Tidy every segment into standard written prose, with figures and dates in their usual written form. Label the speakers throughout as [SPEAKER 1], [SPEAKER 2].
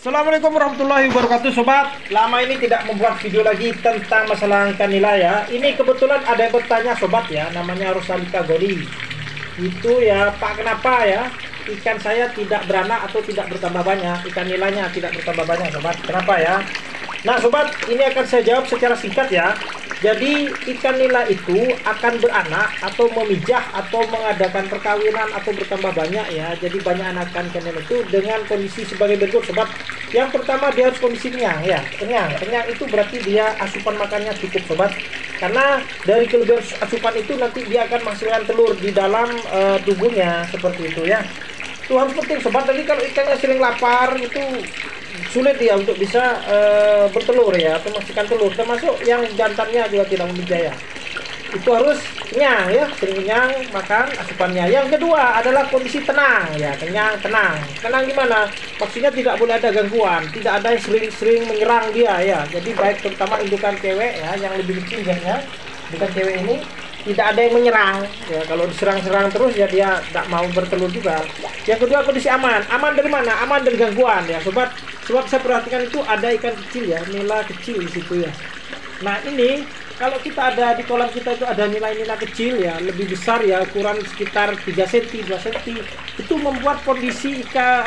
[SPEAKER 1] Assalamualaikum warahmatullahi wabarakatuh sobat. Lama ini tidak membuat video lagi tentang masalah ikan nila ya. Ini kebetulan ada yang bertanya sobat ya, namanya Rosalika Goli. Itu ya Pak, kenapa ya ikan saya tidak beranak atau tidak bertambah banyak, ikan nilanya tidak bertambah banyak sobat, kenapa ya? Nah sobat, ini akan saya jawab secara singkat ya. Jadi ikan nila itu akan beranak atau memijah atau mengadakan perkawinan atau bertambah banyak ya. Jadi banyak anakan ikan nila itu dengan kondisi sebagai berikut sobat. Yang pertama dia harus kondisi kenyang ya. Kenyang itu berarti dia asupan makannya cukup sobat. Karena dari kelebihan asupan itu nanti dia akan menghasilkan telur di dalam tubuhnya seperti itu ya. Itu harus penting sobat. Jadi kalau ikannya sering lapar itu sulit ya untuk bisa bertelur ya atau menghasilkan telur, termasuk yang jantannya juga tidak memijaya. Itu harus kenyang ya, sering kenyang makan asupannya. Yang kedua adalah kondisi tenang ya, kenyang tenang. Tenang gimana? Maksudnya tidak boleh ada gangguan, tidak ada yang sering menyerang dia ya. Jadi baik terutama indukan cewek ya yang lebih kecil ya, indukan cewek ini tidak ada yang menyerang ya. Kalau diserang-serang terus ya dia tidak mau bertelur juga. Yang kedua kondisi aman. Aman dari mana? Aman dari gangguan ya sobat. Sebab saya perhatikan itu ada ikan kecil ya, nila kecil di situ ya. Nah ini kalau kita ada di kolam kita itu ada nila-nila kecil ya, lebih besar ya, ukuran sekitar 3 cm, 2 cm. Itu membuat kondisi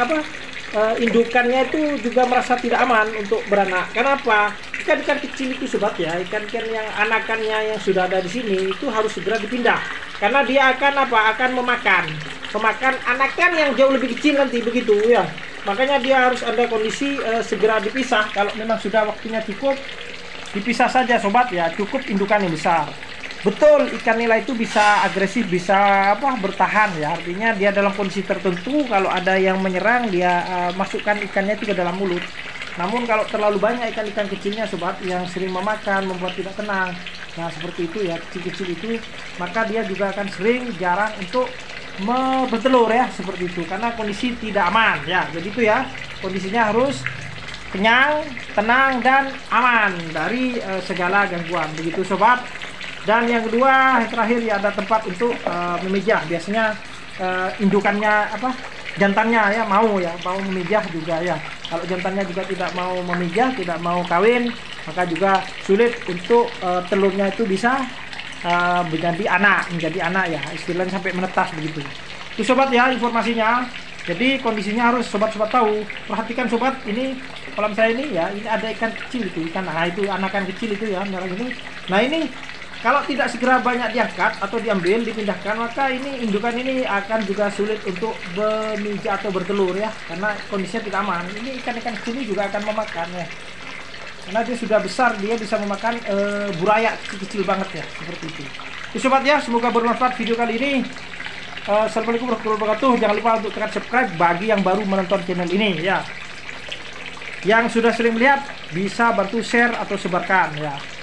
[SPEAKER 1] indukannya itu juga merasa tidak aman untuk beranak. Kenapa? Ikan-ikan kecil itu sobat ya, ikan-ikan yang anakannya yang sudah ada di sini itu harus segera dipindah. Karena dia akan akan memakan anakan yang jauh lebih kecil nanti begitu ya. Makanya dia harus ada kondisi segera dipisah. Kalau memang sudah waktunya cukup, dipisah saja sobat ya, cukup indukan yang besar. Betul, ikan nila itu bisa agresif, bisa bertahan ya. Artinya dia dalam kondisi tertentu kalau ada yang menyerang dia masukkan ikannya itu ke dalam mulut. Namun kalau terlalu banyak ikan-ikan kecilnya sobat yang sering memakan, membuat tidak tenang. Nah seperti itu ya, kecil-kecil itu, maka dia juga akan sering jarang untuk bertelur ya, seperti itu. Karena kondisi tidak aman ya. Jadi itu ya, kondisinya harus kenyang, tenang, dan aman dari segala gangguan. Begitu sobat. Dan yang kedua, yang terakhir ya, ada tempat untuk memijah. Biasanya indukannya jantannya ya mau memijah juga ya. Kalau jantannya juga tidak mau memijah, tidak mau kawin, maka juga sulit untuk telurnya itu bisa menjadi anak ya, istilahnya sampai menetas begitu. Itu sobat ya informasinya. Jadi kondisinya harus sobat-sobat tahu. Perhatikan sobat, ini kolam saya ini ya, ini ada ikan kecil itu, itu anakan kecil itu ya, merah ini. Nah ini kalau tidak segera banyak diangkat atau diambil, dipindahkan, maka ini indukan ini akan juga sulit untuk memijah atau bertelur ya, karena kondisinya tidak aman. Ini ikan-ikan kecil ini juga akan memakan ya, karena dia sudah besar, dia bisa memakan buraya kecil-kecil banget ya, seperti itu. Sobat ya, semoga bermanfaat video kali ini. Assalamualaikum warahmatullahi wabarakatuh. Jangan lupa untuk tekan subscribe bagi yang baru menonton channel ini ya. Yang sudah sering melihat bisa bantu share atau sebarkan ya.